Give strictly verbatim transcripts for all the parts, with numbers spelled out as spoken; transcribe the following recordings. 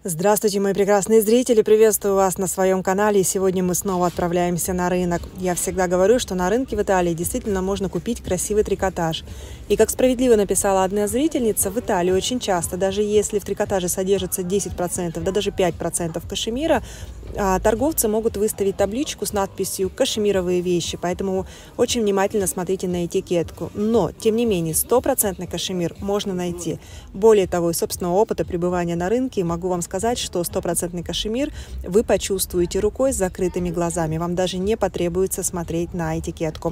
Здравствуйте, мои прекрасные зрители! Приветствую вас на своем канале. И сегодня мы снова отправляемся на рынок. Я всегда говорю, что на рынке в Италии действительно можно купить красивый трикотаж. И как справедливо написала одна зрительница, в Италии очень часто, даже если в трикотаже содержится десять процентов, да даже пять процентов кашемира, торговцы могут выставить табличку с надписью «кашемировые вещи», поэтому очень внимательно смотрите на этикетку. Но, тем не менее, стопроцентный кашемир можно найти. Более того, из собственного опыта пребывания на рынке могу вам сказать, что стопроцентный кашемир вы почувствуете рукой с закрытыми глазами. Вам даже не потребуется смотреть на этикетку.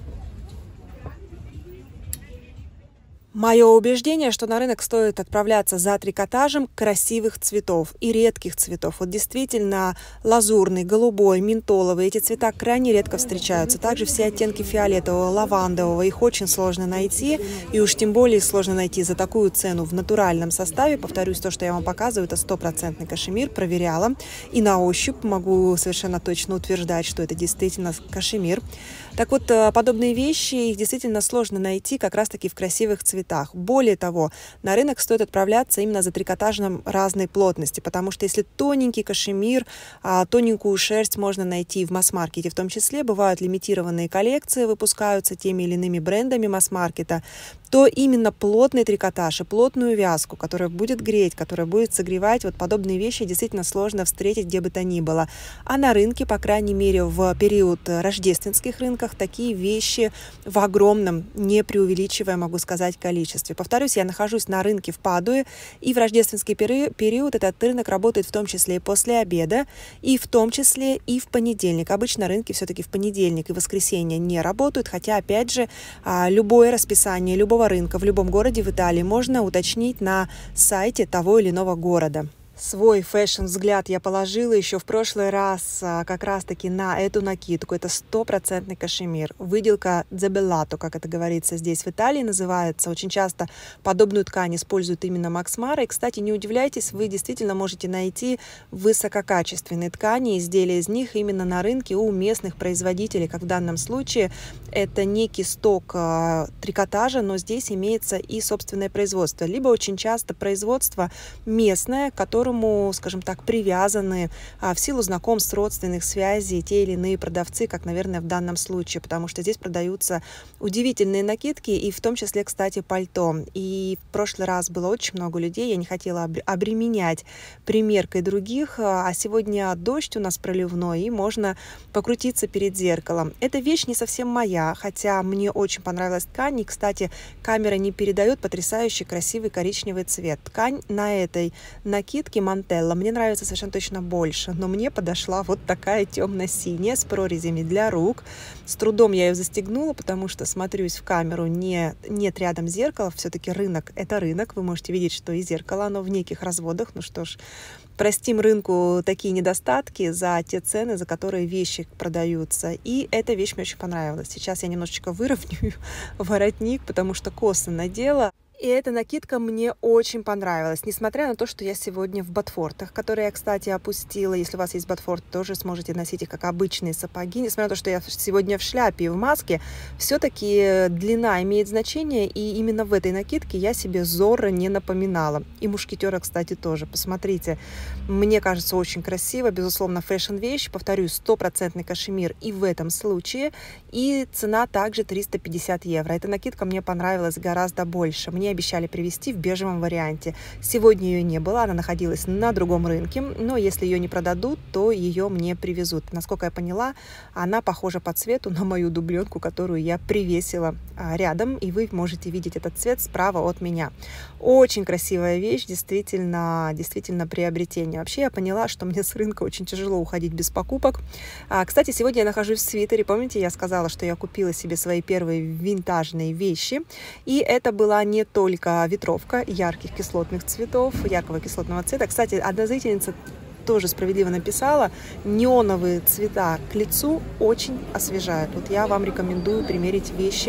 Мое убеждение, что на рынок стоит отправляться за трикотажем красивых цветов и редких цветов. Вот действительно лазурный, голубой, ментоловый. Эти цвета крайне редко встречаются. Также все оттенки фиолетового, лавандового. Их очень сложно найти. И уж тем более их сложно найти за такую цену в натуральном составе. Повторюсь, то, что я вам показываю, это стопроцентный кашемир. Проверяла. И на ощупь могу совершенно точно утверждать, что это действительно кашемир. Так вот, подобные вещи, их действительно сложно найти как раз-таки в красивых цветах. Более того, на рынок стоит отправляться именно за трикотажем разной плотности, потому что если тоненький кашемир, тоненькую шерсть можно найти в масс-маркете, в том числе бывают лимитированные коллекции, выпускаются теми или иными брендами масс-маркета, то именно плотный трикотаж и плотную вязку, которая будет греть, которая будет согревать, вот подобные вещи действительно сложно встретить где бы то ни было. А на рынке, по крайней мере, в период рождественских рынков, такие вещи в огромном, не преувеличивая, могу сказать, количестве. Повторюсь, я нахожусь на рынке в Падуе, и в рождественский пери период этот рынок работает в том числе и после обеда, и в том числе и в понедельник. Обычно рынки все-таки в понедельник и воскресенье не работают, хотя, опять же, любое расписание любого рынка в любом городе в Италии можно уточнить на сайте того или иного города. Свой фэшн-взгляд я положила еще в прошлый раз как раз-таки на эту накидку. Это стопроцентный кашемир. Выделка дзебеллато, как это говорится здесь в Италии, называется. Очень часто подобную ткань используют именно Макс Мара. И, кстати, не удивляйтесь, вы действительно можете найти высококачественные ткани, изделия из них именно на рынке у местных производителей, как в данном случае. Это некий сток трикотажа, но здесь имеется и собственное производство. Либо очень часто производство местное, которое скажем так, привязаны а, в силу знакомств, родственных связей те или иные продавцы, как, наверное, в данном случае, потому что здесь продаются удивительные накидки, и в том числе, кстати, пальто. И в прошлый раз было очень много людей, я не хотела обременять примеркой других, а сегодня дождь у нас проливной, и можно покрутиться перед зеркалом. Эта вещь не совсем моя, хотя мне очень понравилась ткань, и, кстати, камера не передает потрясающий красивый коричневый цвет. Ткань на этой накидке Мантелла мне нравится совершенно точно больше, но мне подошла вот такая темно-синяя с прорезями для рук. С трудом я ее застегнула, потому что смотрюсь в камеру, не, нет рядом зеркала, все-таки рынок — это рынок, вы можете видеть, что и зеркало, оно в неких разводах, ну что ж, простим рынку такие недостатки за те цены, за которые вещи продаются. И эта вещь мне очень понравилась. Сейчас я немножечко выровняю воротник, потому что косы надела. И эта накидка мне очень понравилась, несмотря на то, что я сегодня в ботфортах, которые я, кстати, опустила. Если у вас есть ботфорт, тоже сможете носить их как обычные сапоги. Несмотря на то, что я сегодня в шляпе и в маске, все-таки длина имеет значение, и именно в этой накидке я себе Зорро не напоминала. И мушкетера, кстати, тоже. Посмотрите, мне кажется, очень красиво, безусловно, фэшн-вещь. Повторюсь, стопроцентный кашемир и в этом случае. И цена также триста пятьдесят евро. Эта накидка мне понравилась гораздо больше. Мне обещали привезти в бежевом варианте. Сегодня ее не было, она находилась на другом рынке, но если ее не продадут, то ее мне привезут. Насколько я поняла, она похожа по цвету на мою дубленку, которую я привесила рядом, и вы можете видеть этот цвет справа от меня. Очень красивая вещь, действительно, действительно приобретение. Вообще я поняла, что мне с рынка очень тяжело уходить без покупок. Кстати, сегодня я нахожусь в свитере. Помните, я сказала, что я купила себе свои первые винтажные вещи, и это была не то только ветровка ярких кислотных цветов, яркого кислотного цвета. Кстати, одна зрительница тоже справедливо написала, неоновые цвета к лицу очень освежают. Вот я вам рекомендую примерить вещи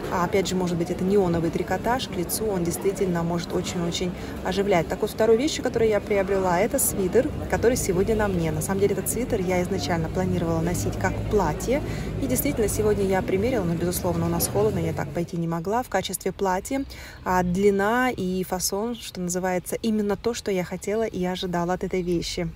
А опять же, может быть, это неоновый трикотаж, к лицу он действительно может очень-очень оживлять. Так вот, второй вещью, которую я приобрела, это свитер, который сегодня на мне. На самом деле, этот свитер я изначально планировала носить как платье. И действительно, сегодня я примерила, но, безусловно, у нас холодно, я так пойти не могла, в качестве платья. А длина и фасон, что называется, именно то, что я хотела и ожидала от этой вещи.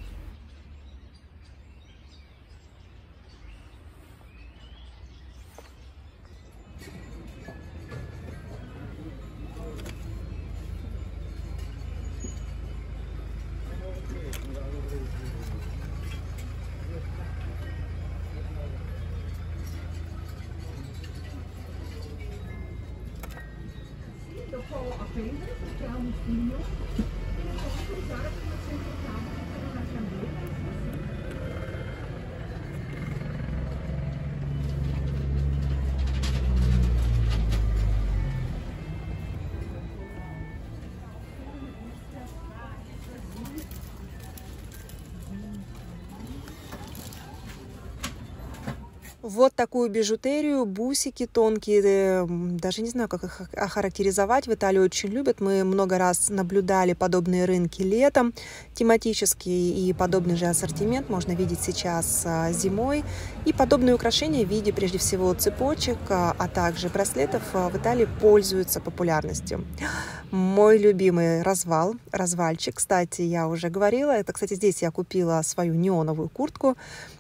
Вот такую бижутерию, бусики тонкие, даже не знаю, как их охарактеризовать, в Италии очень любят. Мы много раз наблюдали подобные рынки летом, тематические, и подобный же ассортимент можно видеть сейчас зимой. И подобные украшения в виде, прежде всего, цепочек, а также браслетов в Италии пользуются популярностью. Мой любимый развал, развальчик, кстати, я уже говорила, это, кстати, здесь я купила свою неоновую куртку,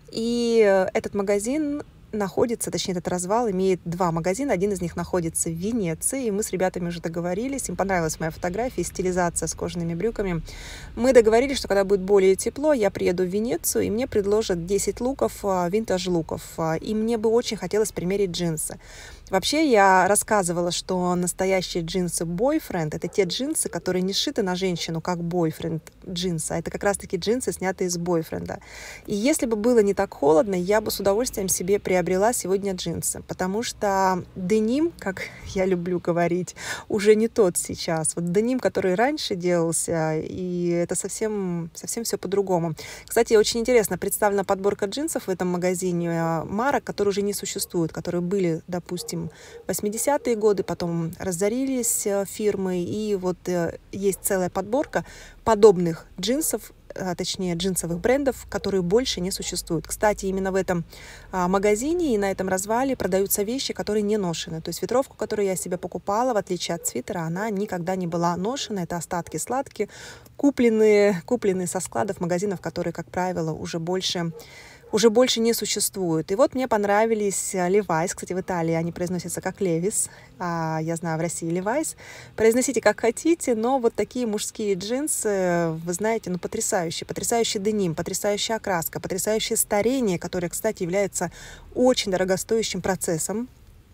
и этот магазин находится, точнее, этот развал имеет два магазина. Один из них находится в Венеции, и мы с ребятами уже договорились. Им понравилась моя фотография, стилизация с кожаными брюками. Мы договорились, что когда будет более тепло, я приеду в Венецию, и мне предложат десять луков, винтаж-луков. И мне бы очень хотелось примерить джинсы. Вообще, я рассказывала, что настоящие джинсы бойфренд — это те джинсы, которые не сшиты на женщину, как бойфренд джинсы, а это как раз-таки джинсы, снятые из бойфренда. И если бы было не так холодно, я бы с удовольствием себе приобрела сегодня джинсы, потому что деним, как я люблю говорить, уже не тот сейчас. Вот деним, который раньше делался, и это совсем, совсем все по-другому. Кстати, очень интересно, представлена подборка джинсов в этом магазине марок, которые уже не существуют, которые были, допустим, восьмидесятые годы, потом разорились фирмы, и вот есть целая подборка подобных джинсов, точнее джинсовых брендов, которые больше не существуют. Кстати, именно в этом магазине и на этом развале продаются вещи, которые не ношены. То есть ветровку, которую я себе покупала, в отличие от свитера, она никогда не была ношена. Это остатки сладкие, купленные, купленные со складов магазинов, которые, как правило, уже больше уже больше не существует. И вот мне понравились Levi's. Кстати, в Италии они произносятся как Levi's, а я знаю, в России Levi's. Произносите как хотите, но вот такие мужские джинсы, вы знаете, ну потрясающие. Потрясающий деним, потрясающая окраска, потрясающее старение, которое, кстати, является очень дорогостоящим процессом.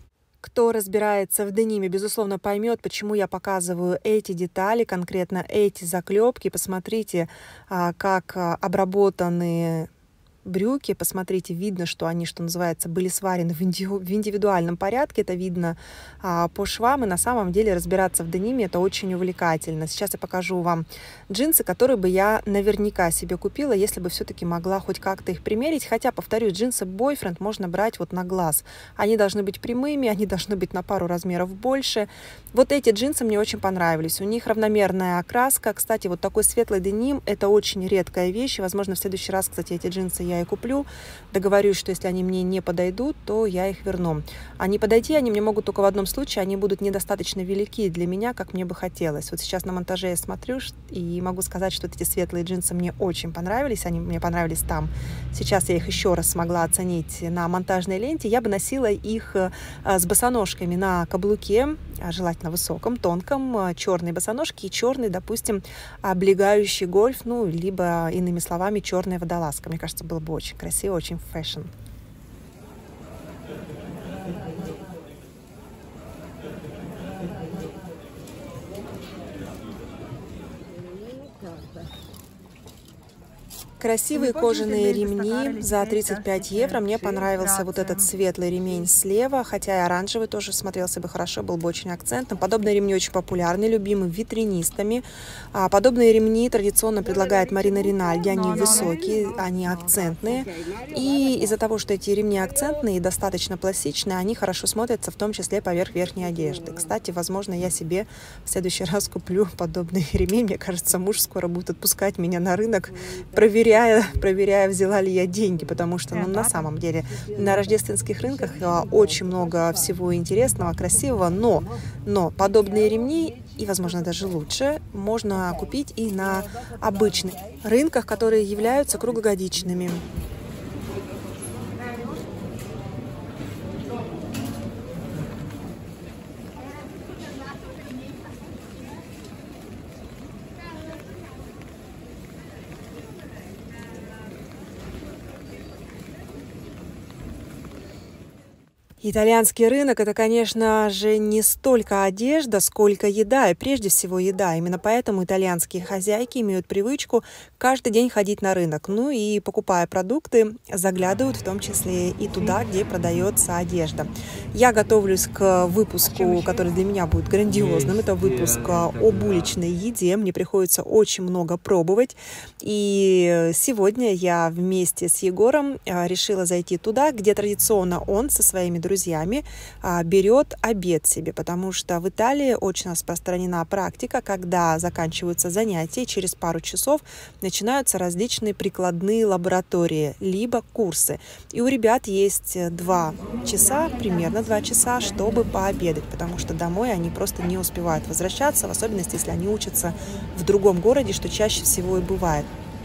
Кто разбирается в дениме, безусловно, поймет, почему я показываю эти детали, конкретно эти заклепки. Посмотрите, как обработаны брюки, посмотрите, видно, что они, что называется, были сварены в, инди... в индивидуальном порядке, это видно а, по швам, и на самом деле разбираться в дениме это очень увлекательно. Сейчас я покажу вам джинсы, которые бы я наверняка себе купила, если бы все-таки могла хоть как-то их примерить, хотя, повторюсь, джинсы Boyfriend можно брать вот на глаз. Они должны быть прямыми, они должны быть на пару размеров больше. Вот эти джинсы мне очень понравились, у них равномерная окраска, кстати, вот такой светлый деним, это очень редкая вещь, возможно, в следующий раз, кстати, эти джинсы я и куплю. Договорюсь, что если они мне не подойдут, то я их верну. А не подойти они мне могут только в одном случае, они будут недостаточно велики для меня, как мне бы хотелось. Вот сейчас на монтаже я смотрю и могу сказать, что эти светлые джинсы мне очень понравились, они мне понравились там. Сейчас я их еще раз смогла оценить на монтажной ленте. Я бы носила их с босоножками на каблуке, желательно высоком, тонком, черные босоножки и черный, допустим, облегающий гольф, ну, либо, иными словами, черная водолазка. Мне кажется, было бы очень красиво, очень фэшн. Красивые кожаные ремни за тридцать пять евро. Мне понравился вот этот светлый ремень слева, хотя и оранжевый тоже смотрелся бы хорошо, был бы очень акцентным. Подобные ремни очень популярны, любимы витринистами. Подобные ремни традиционно предлагает Марина Ринальди. Они высокие, они акцентные. И из-за того, что эти ремни акцентные и достаточно пластичные, они хорошо смотрятся, в том числе поверх верхней одежды. Кстати, возможно, я себе в следующий раз куплю подобные ремни. Мне кажется, муж скоро будет отпускать меня на рынок, проверять, Проверяя, проверяя, взяла ли я деньги, потому что, ну, на самом деле, на рождественских рынках очень много всего интересного, красивого, но, но подобные ремни, и, возможно, даже лучше, можно купить и на обычных рынках, которые являются круглогодичными. Итальянский рынок – это, конечно же, не столько одежда, сколько еда, и прежде всего еда. Именно поэтому итальянские хозяйки имеют привычку каждый день ходить на рынок. Ну и, покупая продукты, заглядывают в том числе и туда, где продается одежда. Я готовлюсь к выпуску, который для меня будет грандиозным. Это выпуск об уличной еде. Мне приходится очень много пробовать. И сегодня я вместе с Егором решила зайти туда, где традиционно он со своими друзьями друзьями а, берет обед себе, потому что в Италии очень распространена практика, когда заканчиваются занятия, через пару часов начинаются различные прикладные лаборатории, либо курсы. И у ребят есть два часа, примерно два часа, чтобы пообедать, потому что домой они просто не успевают возвращаться, в особенности, если они учатся в другом городе, что чаще всего и бывает.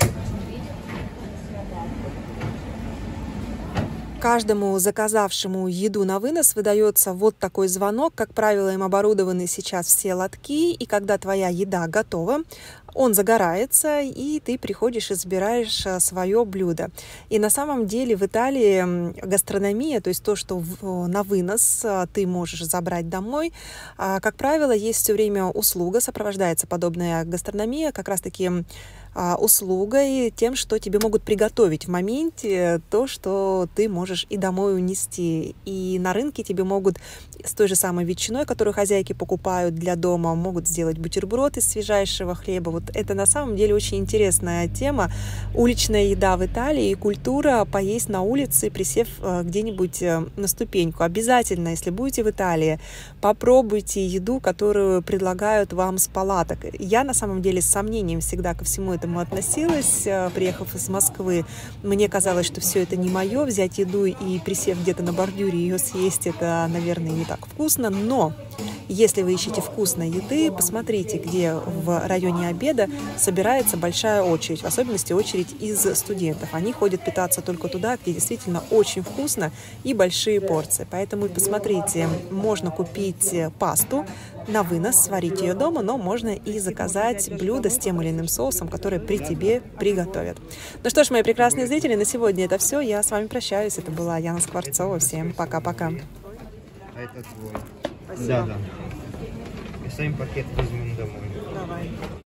Каждому заказавшему еду на вынос выдается вот такой звонок. Как правило, им оборудованы сейчас все лотки, и когда твоя еда готова, он загорается, и ты приходишь и забираешь свое блюдо. И на самом деле в Италии гастрономия, то есть то, что в, на вынос ты можешь забрать домой, как правило, есть все время услуга, сопровождается подобная гастрономия как раз-таки услугой, тем, что тебе могут приготовить в моменте то, что ты можешь и домой унести. И на рынке тебе могут с той же самой ветчиной, которую хозяйки покупают для дома, могут сделать бутерброд из свежайшего хлеба. Вот это на самом деле очень интересная тема. Уличная еда в Италии и культура поесть на улице, присев где-нибудь на ступеньку. Обязательно, если будете в Италии, попробуйте еду, которую предлагают вам с палаток. Я на самом деле с сомнением всегда ко всему этому относилась, приехав из Москвы. Мне казалось, что все это не мое. Взять еду и, присев где-то на бордюре, ее съесть, это, наверное, не так вкусно. Но если вы ищете вкусной еды, посмотрите, где в районе обеда собирается большая очередь, в особенности очередь из студентов. Они ходят питаться только туда, где действительно очень вкусно и большие порции. Поэтому посмотрите, можно купить пасту на вынос, сварить ее дома, но можно и заказать блюдо с тем или иным соусом, который при тебе приготовят. Ну что ж, мои прекрасные зрители, на сегодня это все. Я с вами прощаюсь. Это была Яна Скворцова. Всем пока-пока. А это твой. Спасибо. Да, да. И сами пакет возьмем домой. Давай.